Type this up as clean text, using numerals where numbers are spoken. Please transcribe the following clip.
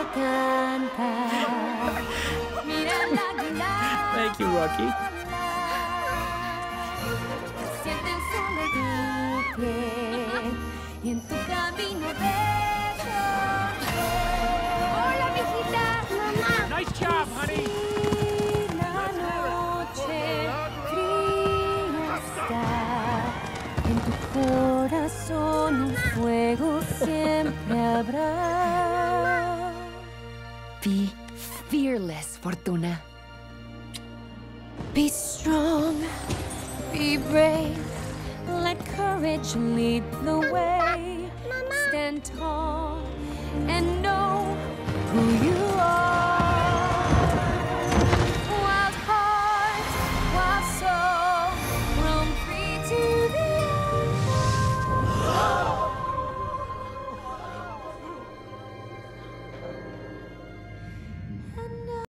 cantar. Mira la guitarra. Thank you, Rocky. Siente el sol en tu piel y en tu camino dejo. Hola, mijita. Mamá. Nice job, honey. La noche fría está. En tu corazón un fuego siempre habrá. Be fearless, Fortuna. Be strong, be brave, let courage lead the way. Stand tall and know who you are.